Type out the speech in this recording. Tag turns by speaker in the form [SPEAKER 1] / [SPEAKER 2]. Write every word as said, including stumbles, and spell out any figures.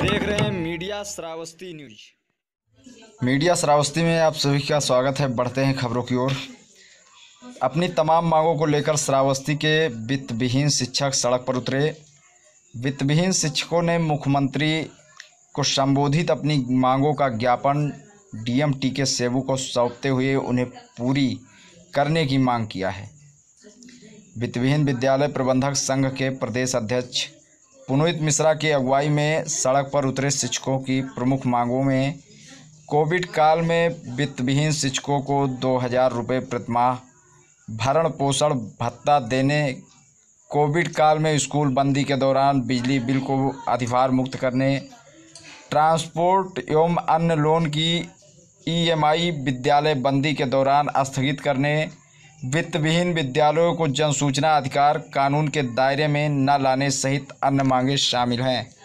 [SPEAKER 1] देख रहे हैं media Shravasti news.
[SPEAKER 2] Media Shravasti में आप सभी का स्वागत है। बढ़ते हैं खबरों की ओर। अपनी तमाम मांगों को लेकर श्रावस्ती के वित्त विहीन शिक्षक सड़क पर उतरे। वित्त विहीन शिक्षकों ने मुख्यमंत्री को संबोधित अपनी मांगों का ज्ञापन डीएम टीके सेबू को सौंपते हुए उन्हें पूरी करने की मांग किया है। वित्त विहीन विद्यालय प्रबंधक संघ के प्रदेश अध्यक्ष पुनीत मिश्रा की अगुवाई में सड़क पर उतरे शिक्षकों की प्रमुख मांगों में कोविड काल में वित्त विहीन शिक्षकों को दो हज़ार रुपये प्रतिमाह भरण पोषण भत्ता देने, कोविड काल में स्कूल बंदी के दौरान बिजली बिल को अधिभार मुक्त करने, ट्रांसपोर्ट एवं अन्य लोन की ईएमआई विद्यालय बंदी के दौरान स्थगित करने, वित्त विहीन विद्यालयों को जनसूचना अधिकार कानून के दायरे में न लाने सहित अन्य मांगें शामिल हैं।